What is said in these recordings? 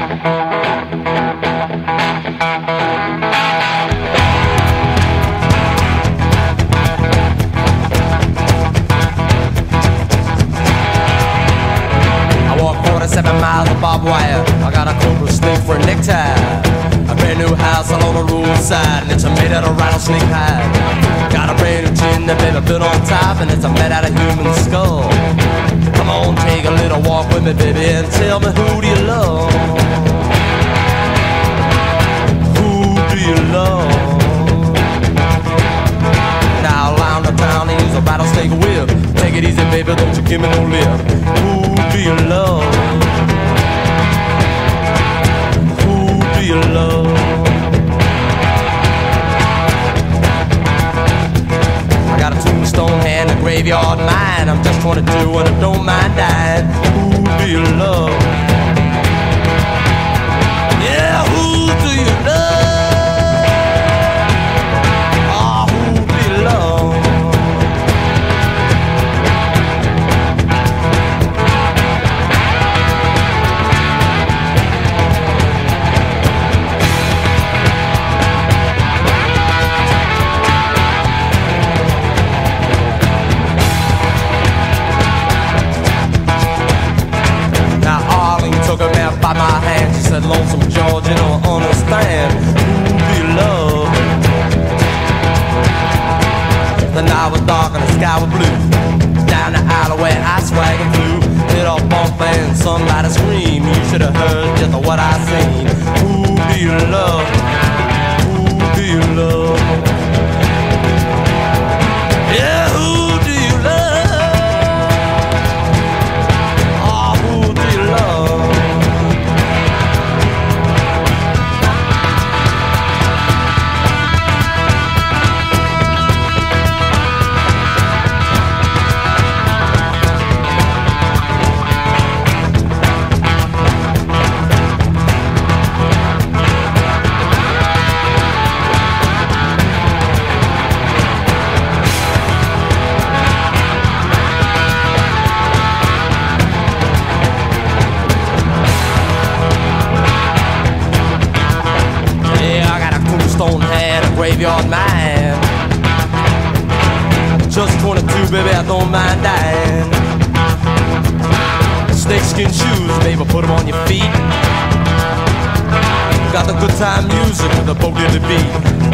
I walk 47 miles of barbed wire. I got a cobra snake for a necktie. A brand new house along the roadside, and it's made out of rattlesnake hide. Got a brand new chin that baby built on top, and it's made out of human skull. Come on, take a little walk with me, baby, and tell me, who do you love? Who do you love? Now around the town, they use a rattlesnake whip. Take it easy, baby, don't you give me no lip. Who do you love? Who do you love? I got a tombstone and a graveyard mind. I'm just 22 and I don't mind dying. Who do you love? Yeah, who do you love? Ah, who do you love? Took her man by my hand. She said, Lonesome George, you don't understand. Who do you love? The night was dark and the sky was blue. Down the alleyway I swag and flew. Hit a bump and somebody scream. You should have heard just what I seen. Who do you love? Who do you love? Yeah, who do you love? Oh, who do you love? Stone head, a graveyard man. Just 22, baby, I don't mind dying. Snakeskin shoes, baby, put them on your feet. Got the good time music with the boogie beat.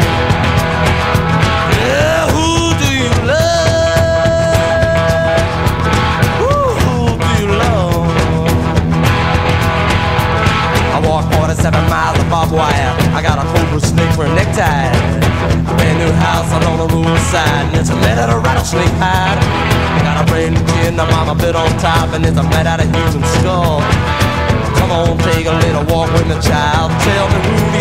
Yeah, who do you love? Who do you love? I walk 47 miles of barbed wire. I got a cobra snake for a necktie. A brand new house along the roadside, and it's made out of rattlesnake hide. I got a brand new chin, the mama bit on top, and it's made out of human skull. Come on, take a little walk with me, child. Tell me who